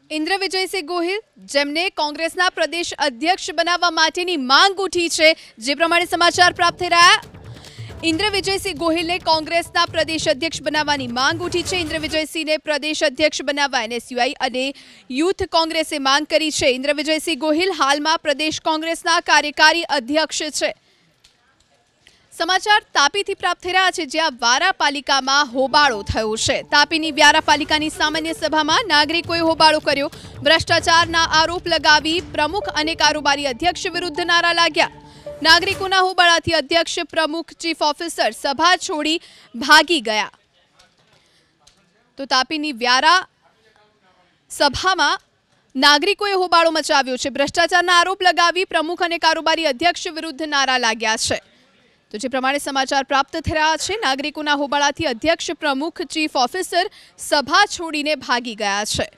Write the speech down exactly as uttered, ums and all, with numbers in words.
ઇન્દ્ર વિજયસિંહ ગોહિલ જેમને કોંગ્રેસના પ્રદેશ અધ્યક્ષ બનાવવા માટેની માંગ ઉઠી છે, જે પ્રમાણે સમાચાર પ્રાપ્ત થઈ રહ્યા। ઇન્દ્ર વિજયસિંહ ગોહિલને કોંગ્રેસના પ્રદેશ અધ્યક્ષ બનાવવાની માંગ ઉઠી છે। ઇન્દ્ર વિજયસિંહને પ્રદેશ અધ્યક્ષ બનાવવા એનએસયુઆઈ અને યુથ કોંગ્રેસે માંગ કરી છે। ઇન્દ્ર વિજયસિંહ ગોહિલ હાલમાં પ્રદેશ કોંગ્રેસના કાર્યકારી અધ્યક્ષ છે। समाचार तापीथी प्राप्त થઈ રહ્યા છે, જ્યાં વ્યારા પાલિકામાં હોબાળો થયો છે। તાપીની વ્યારા પાલિકાની સામાન્ય સભામાં નાગરિકોએ હોબાળો કર્યો। ભ્રષ્ટાચારના આરોપ લગાવી પ્રમુખ અને કારોબારી અધ્યક્ષ વિરુદ્ધ નારા લાગ્યા। નાગરિકોના હોબાળાથી અધ્યક્ષ, પ્રમુખ, ચીફ ઓફિસર સભા છોડી ભાગી ગયા। તો તાપીની વ્યારા સભામાં નાગરિકોએ હોબાળો મચાવ્યો છે। ભ્રષ્ટાચારના આરોપ લગાવી પ્રમુખ અને કારોબારી અધ્યક્ષ વિરુદ્ધ નારા લાગ્યા છે। तो જે પ્રમાણે સમાચાર પ્રાપ્ત થઈ રહ્યા છે, નાગરિકોના હોબાળાથી અધ્યક્ષ, પ્રમુખ, ચીફ ઓફિસર સભા છોડીને ભાગી ગયા છે।